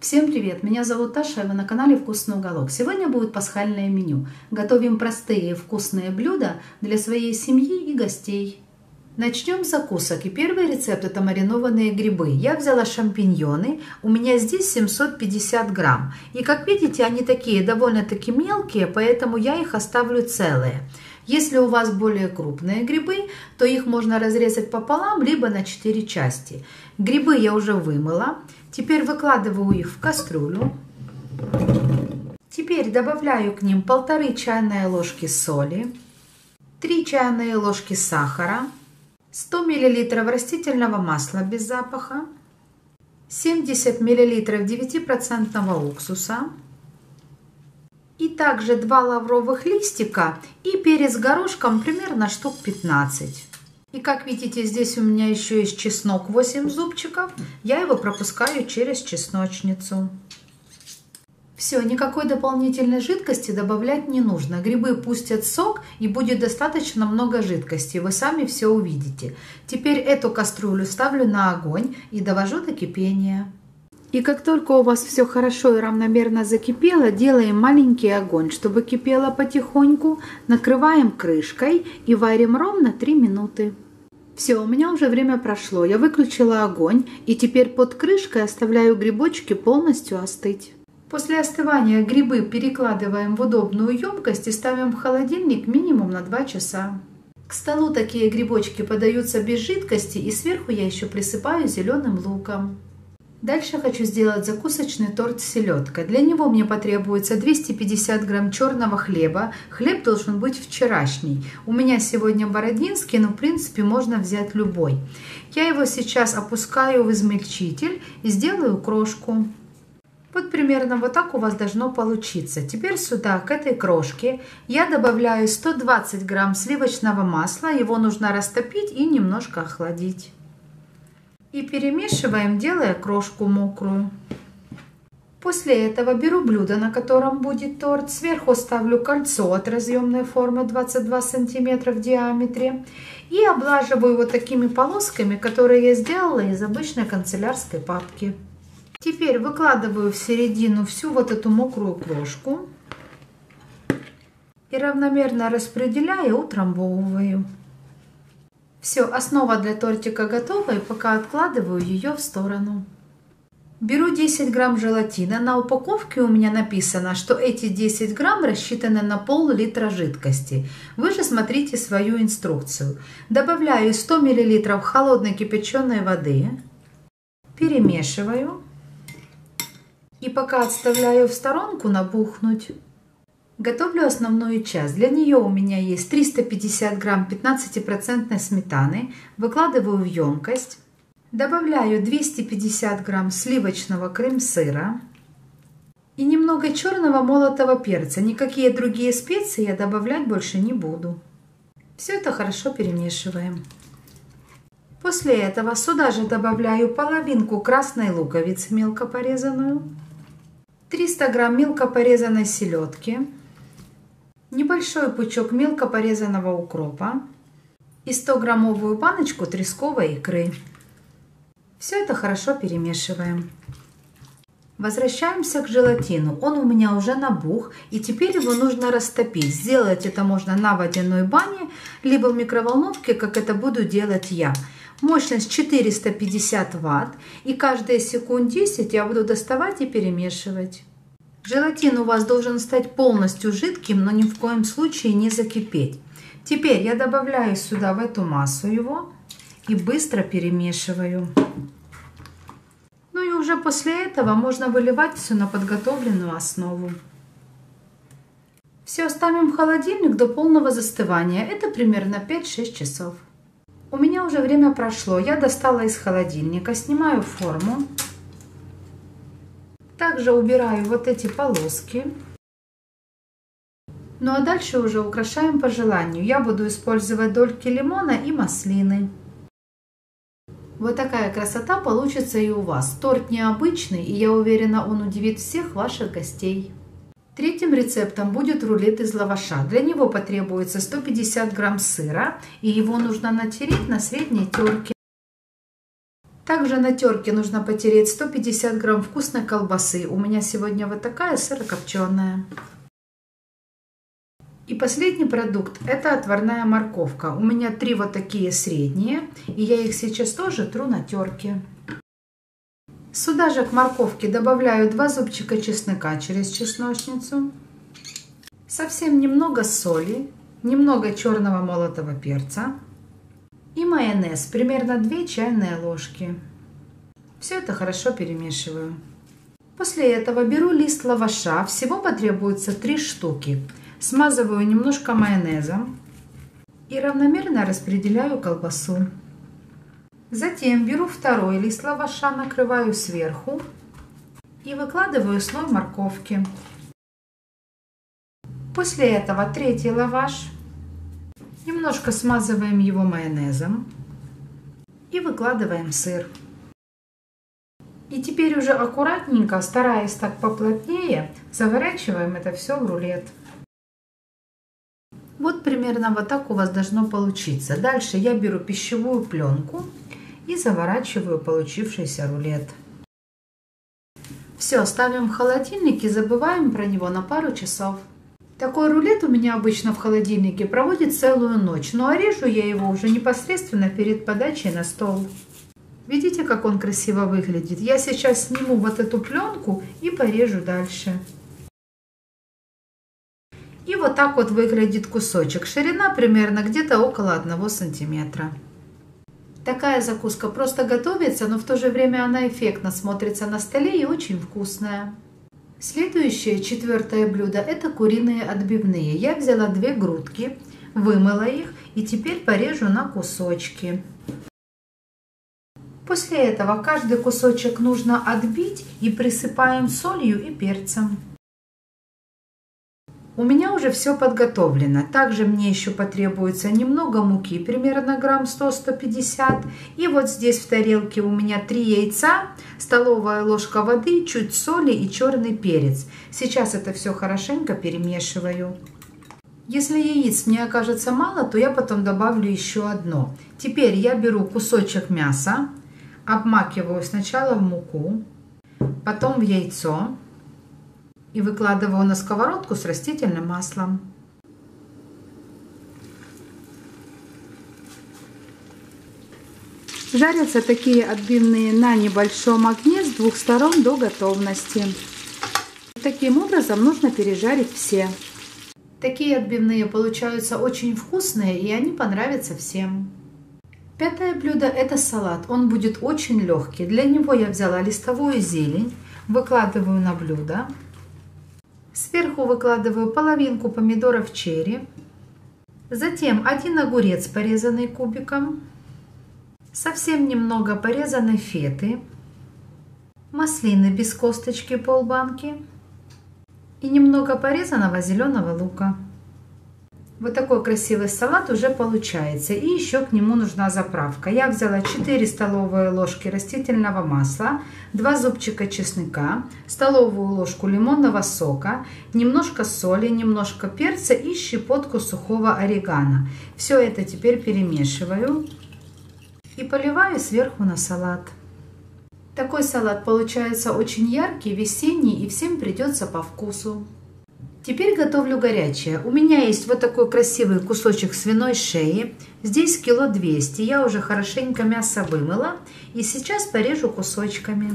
Всем привет! Меня зовут Таша, и вы на канале Вкусный уголок. Сегодня будет пасхальное меню. Готовим простые и вкусные блюда для своей семьи и гостей. Начнем с закусок. И первый рецепт — это маринованные грибы. Я взяла шампиньоны, у меня здесь 750 грамм. И как видите, они такие довольно-таки мелкие, поэтому я их оставлю целые. Если у вас более крупные грибы, то их можно разрезать пополам, либо на 4 части. Грибы я уже вымыла. Теперь выкладываю их в кастрюлю. Теперь добавляю к ним 1,5 чайной ложки соли, 3 чайные ложки сахара, 100 мл растительного масла без запаха, 70 мл 9% уксуса и также 2 лавровых листика и перец горошком примерно штук 15. И как видите, здесь у меня еще есть чеснок 8 зубчиков. Я его пропускаю через чесночницу. Все, никакой дополнительной жидкости добавлять не нужно. Грибы пустят сок и будет достаточно много жидкости. Вы сами все увидите. Теперь эту кастрюлю ставлю на огонь и довожу до кипения. И как только у вас все хорошо и равномерно закипело, делаем маленький огонь, чтобы кипело потихоньку. Накрываем крышкой и варим ровно 3 минуты. Все, у меня уже время прошло. Я выключила огонь и теперь под крышкой оставляю грибочки полностью остыть. После остывания грибы перекладываем в удобную емкость и ставим в холодильник минимум на 2 часа. К столу такие грибочки подаются без жидкости, и сверху я еще присыпаю зеленым луком. Дальше хочу сделать закусочный торт с селедкой. Для него мне потребуется 250 грамм черного хлеба. Хлеб должен быть вчерашний. У меня сегодня бородинский, но в принципе можно взять любой. Я его сейчас опускаю в измельчитель и сделаю крошку. Вот примерно вот так у вас должно получиться. Теперь сюда, к этой крошке, я добавляю 120 грамм сливочного масла. Его нужно растопить и немножко охладить. И перемешиваем, делая крошку мокрую. После этого беру блюдо, на котором будет торт. Сверху ставлю кольцо от разъемной формы 22 см в диаметре. И облаживаю вот такими полосками, которые я сделала из обычной канцелярской папки. Теперь выкладываю в середину всю вот эту мокрую крошку. И равномерно распределяю, утрамбовываю. Все, основа для тортика готова, и пока откладываю ее в сторону. Беру 10 грамм желатина. На упаковке у меня написано, что эти 10 грамм рассчитаны на пол-литра жидкости. Вы же смотрите свою инструкцию. Добавляю 100 мл холодной кипяченой воды. Перемешиваю. И пока отставляю в сторонку набухнуть. Готовлю основную часть. Для нее у меня есть 350 грамм 15% сметаны. Выкладываю в емкость. Добавляю 250 грамм сливочного крем-сыра. И немного черного молотого перца. Никакие другие специи я добавлять больше не буду. Все это хорошо перемешиваем. После этого сюда же добавляю половинку красной луковицы мелко порезанную. 300 грамм мелко порезанной селедки. Небольшой пучок мелко порезанного укропа и 100-граммовую баночку тресковой икры. Все это хорошо перемешиваем. Возвращаемся к желатину. Он у меня уже набух, и теперь его нужно растопить. Сделать это можно на водяной бане, либо в микроволновке, как это буду делать я. Мощность 450 Вт, и каждые секунд 10 я буду доставать и перемешивать. Желатин у вас должен стать полностью жидким, но ни в коем случае не закипеть. Теперь я добавляю сюда в эту массу его и быстро перемешиваю. Ну и уже после этого можно выливать все на подготовленную основу. Все оставим в холодильник до полного застывания. Это примерно 5-6 часов. У меня уже время прошло. Я достала из холодильника, снимаю форму. Также убираю вот эти полоски. Ну а дальше уже украшаем по желанию. Я буду использовать дольки лимона и маслины. Вот такая красота получится и у вас. Торт необычный, и я уверена, он удивит всех ваших гостей. Третьим рецептом будет рулет из лаваша. Для него потребуется 150 грамм сыра, и его нужно натереть на средней терке. Также на терке нужно потереть 150 грамм вкусной колбасы. У меня сегодня вот такая сырокопченая. И последний продукт – это отварная морковка. У меня 3 вот такие средние, и я их сейчас тоже тру на терке. Сюда же к морковке добавляю 2 зубчика чеснока через чесночницу, совсем немного соли, немного черного молотого перца и майонез, примерно 2 чайные ложки. Все это хорошо перемешиваю. После этого беру лист лаваша, всего потребуется 3 штуки. Смазываю немножко майонезом и равномерно распределяю колбасу. Затем беру второй лист лаваша, накрываю сверху и выкладываю слой морковки. После этого третий лаваш. Немножко смазываем его майонезом и выкладываем сыр. И теперь уже аккуратненько, стараясь так поплотнее, заворачиваем это все в рулет. Вот примерно вот так у вас должно получиться. Дальше я беру пищевую пленку и заворачиваю получившийся рулет. Все, ставим в холодильник и забываем про него на пару часов. Такой рулет у меня обычно в холодильнике проводит целую ночь, но режу я его уже непосредственно перед подачей на стол. Видите, как он красиво выглядит? Я сейчас сниму вот эту пленку и порежу дальше. И вот так вот выглядит кусочек. Ширина примерно где-то около 1 сантиметра. Такая закуска просто готовится, но в то же время она эффектно смотрится на столе и очень вкусная. Следующее, 4-е блюдо, это куриные отбивные. Я взяла 2 грудки, вымыла их и теперь порежу на кусочки. После этого каждый кусочек нужно отбить и присыпаем солью и перцем. У меня уже все подготовлено. Также мне еще потребуется немного муки, примерно грамм 100-150. И вот здесь в тарелке у меня 3 яйца, столовая ложка воды, чуть соли и черный перец. Сейчас это все хорошенько перемешиваю. Если яиц мне окажется мало, то я потом добавлю еще одно. Теперь я беру кусочек мяса, обмакиваю сначала в муку, потом в яйцо. И выкладываю на сковородку с растительным маслом. Жарятся такие отбивные на небольшом огне с 2 сторон до готовности. Таким образом нужно пережарить все. Такие отбивные получаются очень вкусные, и они понравятся всем. 5-е блюдо – это салат. Он будет очень легкий. Для него я взяла листовую зелень, выкладываю на блюдо. Сверху выкладываю половинку помидоров черри, затем 1 огурец, порезанный кубиком, совсем немного порезанной феты, маслины без косточки полбанки и немного порезанного зеленого лука. Вот такой красивый салат уже получается. И еще к нему нужна заправка. Я взяла 4 столовые ложки растительного масла, 2 зубчика чеснока, столовую ложку лимонного сока, немножко соли, немножко перца и щепотку сухого орегано. Все это теперь перемешиваю и поливаю сверху на салат. Такой салат получается очень яркий, весенний и всем придется по вкусу. Теперь готовлю горячее. У меня есть вот такой красивый кусочек свиной шеи. Здесь 200 кг. Я уже хорошенько мясо вымыла. И сейчас порежу кусочками.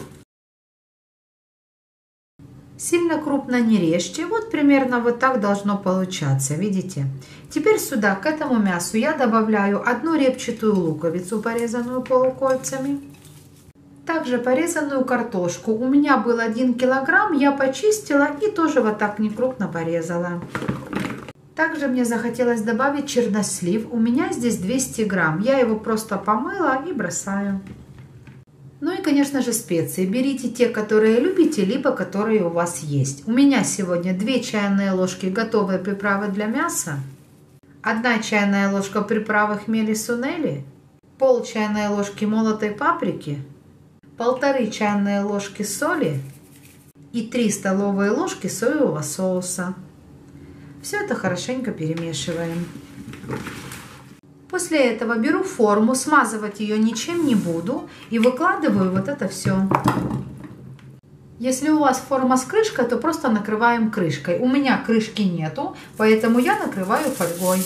Сильно крупно не режьте. Вот примерно вот так должно получаться. Видите? Теперь сюда, к этому мясу, я добавляю 1 репчатую луковицу, порезанную полукольцами. Также порезанную картошку. У меня был 1 килограмм, я почистила и тоже вот так некрупно порезала. Также мне захотелось добавить чернослив. У меня здесь 200 грамм. Я его просто помыла и бросаю. Ну и, конечно же, специи. Берите те, которые любите, либо которые у вас есть. У меня сегодня 2 чайные ложки готовой приправы для мяса, 1 чайная ложка приправы хмели сунели, пол чайной ложки молотой паприки, 1,5 чайные ложки соли и 3 столовые ложки соевого соуса. Все это хорошенько перемешиваем. После этого беру форму, смазывать ее ничем не буду и выкладываю вот это все. Если у вас форма с крышкой, то просто накрываем крышкой. У меня крышки нету, поэтому я накрываю фольгой.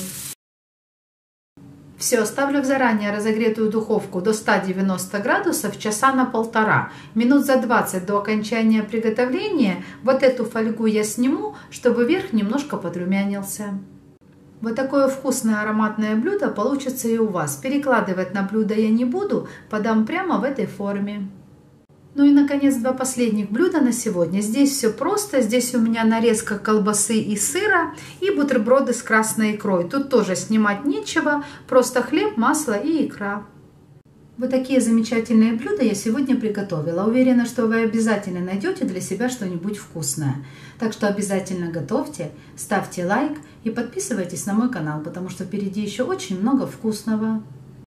Все, ставлю в заранее разогретую духовку до 190 градусов часа на полтора. Минут за 20 до окончания приготовления вот эту фольгу я сниму, чтобы верх немножко подрумянился. Вот такое вкусное ароматное блюдо получится и у вас. Перекладывать на блюдо я не буду, подам прямо в этой форме. Ну и, наконец, два последних блюда на сегодня. Здесь все просто. Здесь у меня нарезка колбасы и сыра и бутерброды с красной икрой. Тут тоже снимать нечего, просто хлеб, масло и икра. Вот такие замечательные блюда я сегодня приготовила. Уверена, что вы обязательно найдете для себя что-нибудь вкусное. Так что обязательно готовьте, ставьте лайк и подписывайтесь на мой канал, потому что впереди еще очень много вкусного.